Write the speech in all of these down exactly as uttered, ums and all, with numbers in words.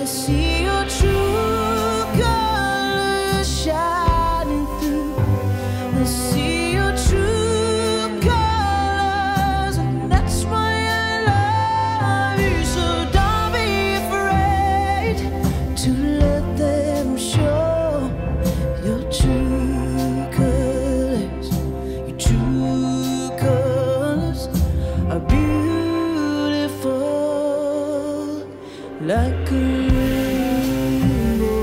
to see your true colors shining through. To see your true colors, and that's why I love you. So don't be afraid to let them show your true colors. Your true colors are beautiful, like a rainbow.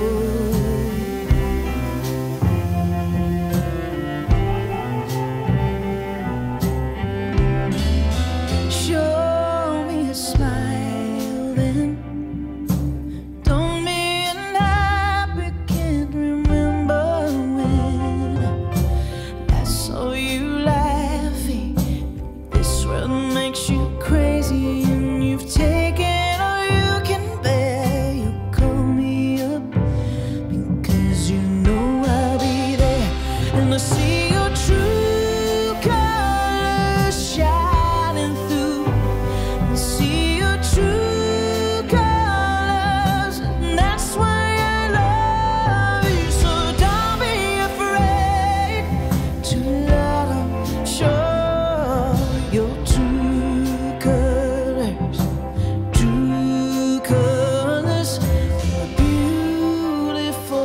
Show me a smile then. Don't be unhappy, can't remember when I saw you laughing. This world makes you crazy, and you've taken all you can bear. You call me up because you know I'll be there, and I see your true colors shining through. I see your true colors, and that's why I love you. So don't be afraid to let them show your true colors. True colors are beautiful,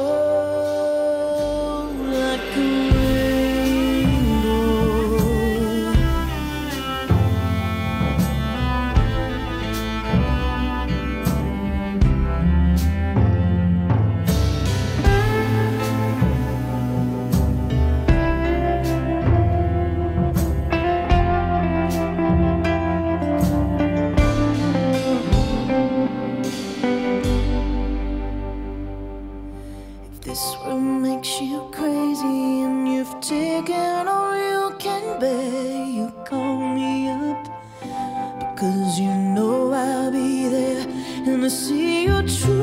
like a rainbow. If this world makes you crazy, and you've taken all you can bear, you call me up because you know I'll be there, and I see your true